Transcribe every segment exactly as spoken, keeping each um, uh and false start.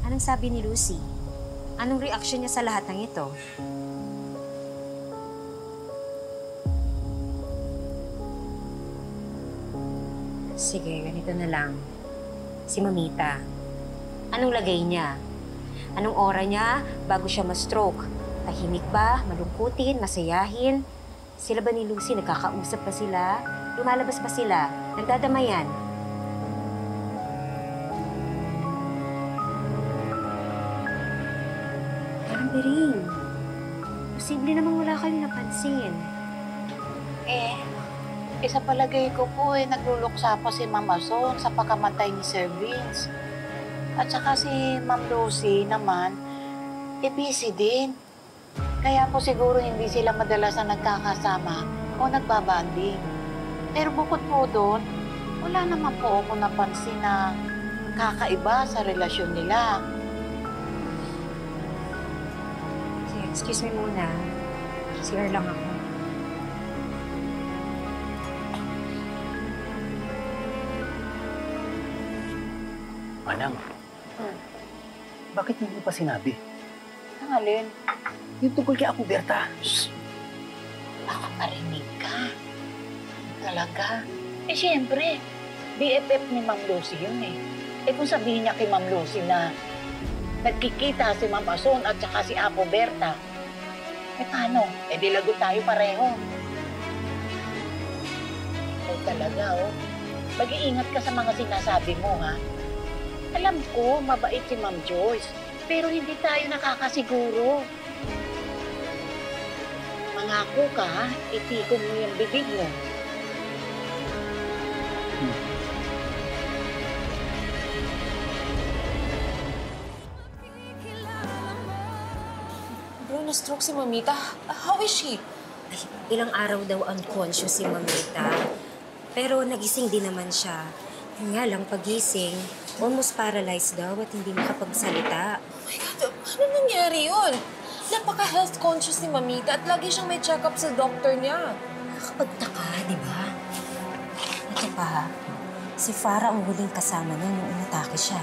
Anong sabi ni Lucy? Anong reaksyon niya sa lahat ng ito? Sige, ganito na lang. Si Mamita, anong lagay niya? Anong aura niya bago siya ma-stroke? Tahimik ba? Malungkutin? Masayahin? Sila ba ni Lucy? Nagkakausap pa sila? Lumalabas pa sila? Nagdadamayan? Parang Bering. Posible namang wala kayong napansin. Eh, eh sa palagay ko po eh, nagluluksa pa si Ma'am Ason sa pagkamatay ni Sir Vince. At saka si Ma'am Lucy naman, eh busy din. Kaya po siguro hindi sila madalas na nagkakasama o nagbabanding. Pero bukod po doon, wala naman po ako napansin na kakaiba sa relasyon nila. Sige, excuse me muna. C R lang ako. Manang, Hmm. bakit hindi mo pa sinabi? Ang alin? Yung tungkol kay Apo Berta. Shh! Baka marinig ka. Talaga? Eh, siyempre, B F F ni Ma'am Lucy yun eh. Eh, kung sabihin niya kay Ma'am Lucy na nagkikita si Ma'am Ason at saka si Apo Berta, eh, paano? Eh, di lagot tayo pareho. Oh, talaga, oh. Mag-iingat ka sa mga sinasabi mo, ha? Alam ko, mabait si Ma'am Joyce, pero hindi tayo nakakasiguro. Mangako ka, ha? Itikon mo yung bibig mo. Bro, na-stroke si Mamita. How is she? Ay, ilang araw daw unconscious si Mamita. Pero nagising din naman siya. Yun nga lang, pagising, almost paralyzed daw at hindi makapagsalita. Oh my God, ano nangyari yun? Napaka-health conscious ni Mamita at lagi siyang may check-up sa doctor niya. Nakakapagtaka, di ba? Ito pa, si Farah ang huling kasama niya nung inatake siya.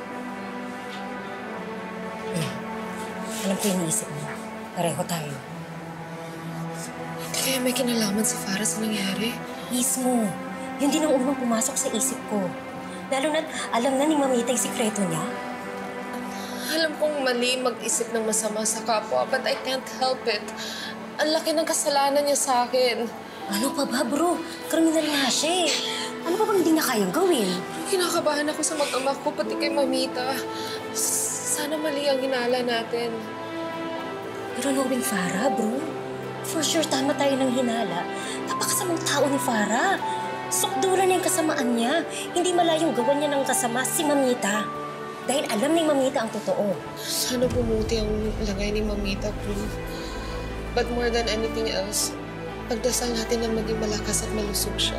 Eh, alam ko yung iniisip mo. Pareho tayo. Hindi kaya may kinalaman si Farah sa nangyari? Mismo. Yun din ang unang pumasok sa isip ko. Lalo na't alam na ni Mamita yung sikreto niya. Alam kong mali mag-isip ng masama sa kapwa, but I can't help it. Ang laki ng kasalanan niya sa akin. Ano pa ba, bro? Kriminal nga siya eh. Ano pa bang hindi niya kayang gawin? Kinakabahan ako sa mag-ama ko, pati kay Mamita. Sana mali ang hinala natin. Pero knowing Farah, bro, for sure tama tayo ng hinala. Napakasamang tao ni Farah. Sukdulan na yung kasamaan niya. Hindi malayong gawan niya ng kasama si Mamita. Dahil alam ni Mamita ang totoo. Sana bumuti ang lagay ni Mamita, bro. But more than anything else, pagdasal natin na maging malakas at malusog siya.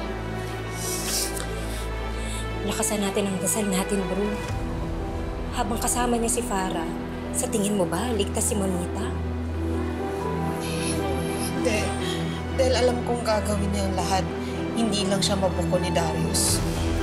Lakasan natin ang dasal natin, bro. Habang kasama niya si Farah, sa tingin mo ba, ligtas si Mamita? Hindi. Dahil alam kong gagawin niya ang lahat, hindi lang siya mabuko ni Darius.